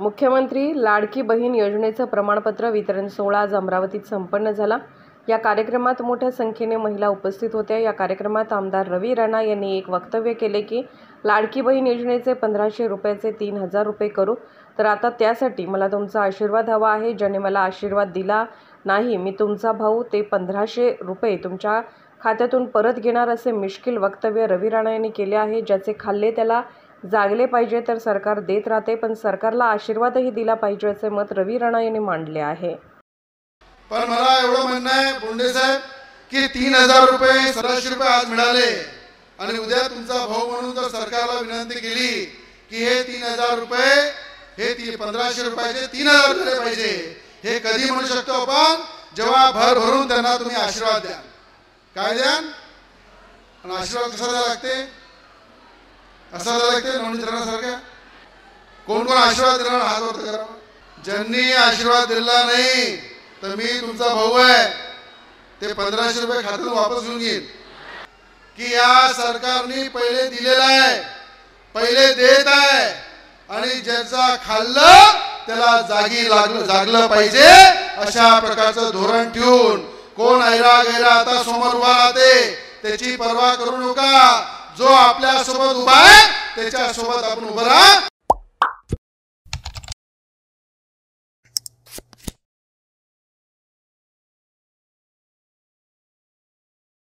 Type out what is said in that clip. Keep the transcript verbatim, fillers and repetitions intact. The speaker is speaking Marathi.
मुख्यमंत्री लाडकी बहीण योजनेचं प्रमाणपत्र वितरण सोहळा आज अमरावतीत संपन्न झाला। या कार्यक्रमात मोठ्या संख्येने महिला उपस्थित होत्या। या कार्यक्रमात आमदार रवी राणा यांनी एक वक्तव्य केले की लाडकी बहीण योजनेचे पंधराशे रुपयाचे तीन हजार रुपये करू, तर आता त्यासाठी मला तुमचा आशीर्वाद हवा आहे। ज्याने मला आशीर्वाद दिला नाही, मी तुमचा भाऊ, ते पंधराशे रुपये तुमच्या खात्यातून परत घेणार, असे मिश्किल वक्तव्य रवी राणा यांनी केले आहे। ज्याचे खाल्ले त्याला जागले पाहिजे, तर सरकार देत राहते, पण सरकारला आशीर्वादही दिला पाहिजे, असे मत रवी राणा यांनी मांडले आहे। पण मला एवढं म्हणणं आहे बोंडे साहेब की तीन हजार रुपये सरासरी रुपये आज मिळाले आणि उद्या तुमचा भाऊ म्हणून जर सरकारला विनंती केली की हे तीन हजार रुपये हे ती पंधराशे रुपयाचे तीन हजार झाले पाहिजे, हे कधी म्हणू शकतो आपण? जेव्हा भर भरून त्यांना तुम्ही आशीर्वाद द्या। काय द्या? आणि आशीर्वाद कसा द्यावा लागते? असा द्यावा लागते नवनीतरासारख्या? कोण कोण आशीर्वाद देणार हात वर करा। ज्यांनी आशीर्वाद दिला नाही तर मी तुमचा भाऊ आहे, ते पंधराशे रुपये खात्यातून वापस घेऊन घेईन। की या सरकारने पहिले दिलेला आहे, पहिले देत आहे, आणि ज्याचा खाल्लं त्याला जागी लागलं जागलं पाहिजे, अशा प्रकारचं धोरण ठेवून कोण ऐरा गैरा आता समोर उभा राहते त्याची पर्वा करू नका। जो आपल्या सोबत उभा आहे त्याच्या सोबत आपण उभं राहा।